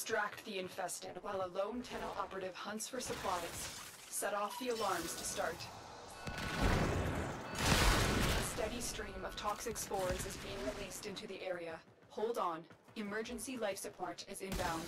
Distract the infested while a lone Tenno operative hunts for supplies. Set off the alarms to start. A steady stream of toxic spores is being released into the area. Hold on. Emergency life support is inbound.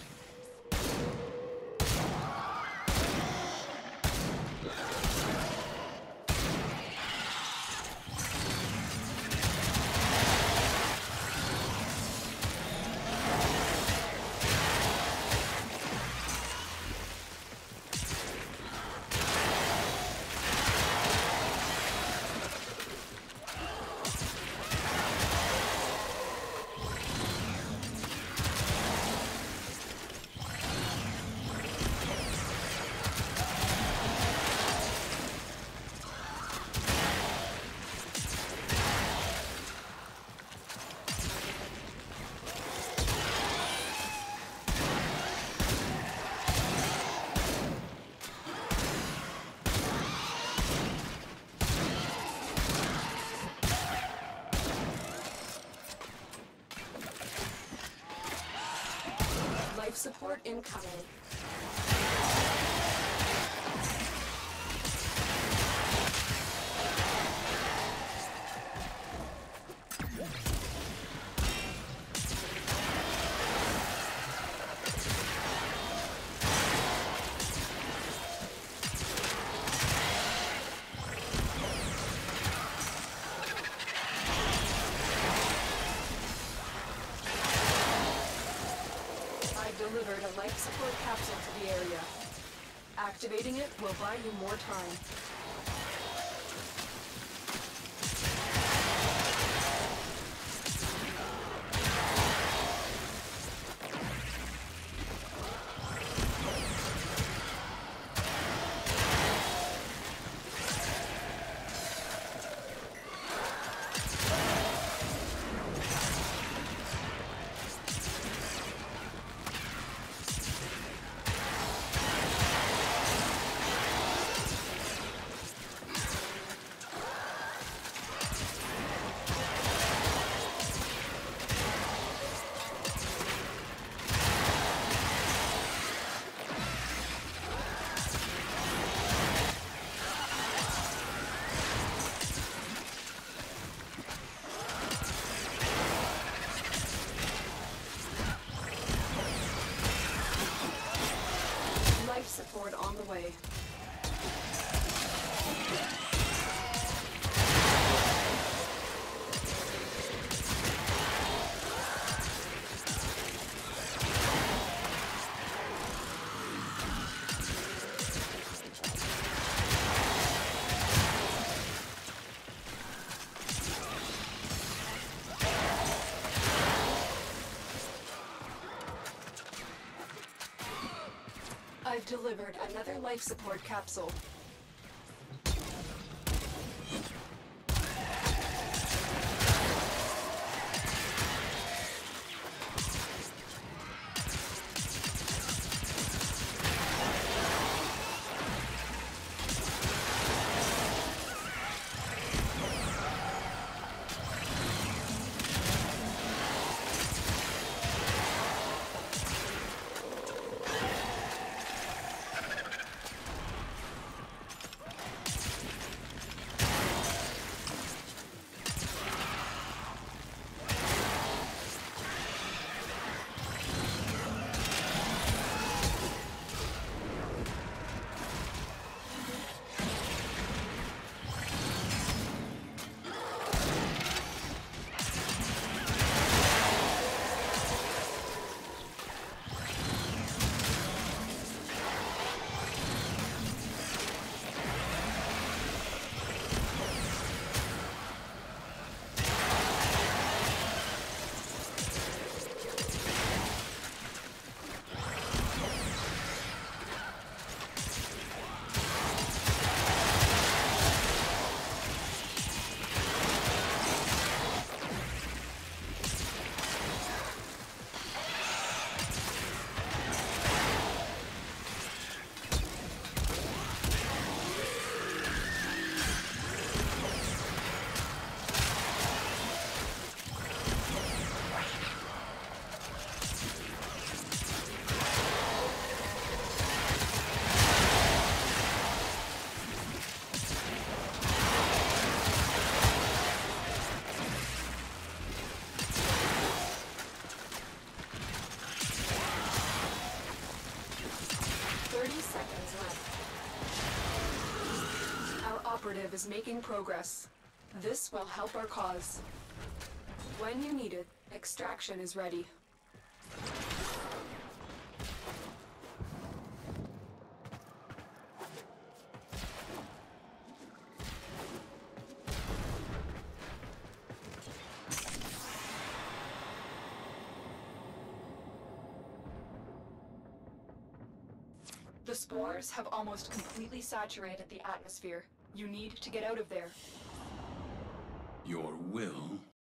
Life support incoming. Delivered a life support capsule to the area. Activating it will buy you more time. Support on the way. I've delivered another life support capsule. 30 seconds left. Our operative is making progress. This will help our cause. When you need it, extraction is ready. The spores have almost completely saturated the atmosphere. You need to get out of there. Your will